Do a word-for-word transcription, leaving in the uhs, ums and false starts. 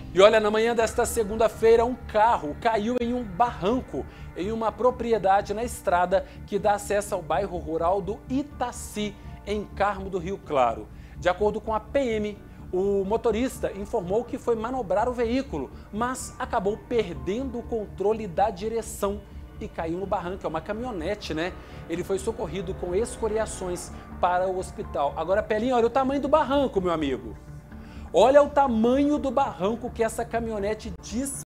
E olha, na manhã desta segunda-feira, um carro caiu em um barranco em uma propriedade na estrada que dá acesso ao bairro rural do Itaci, em Carmo do Rio Claro. De acordo com a P M, o motorista informou que foi manobrar o veículo, mas acabou perdendo o controle da direção e caiu no barranco. É uma caminhonete, né? Ele foi socorrido com escoriações para o hospital. Agora, Pelinho, olha o tamanho do barranco, meu amigo. Olha o tamanho do barranco que essa caminhonete diz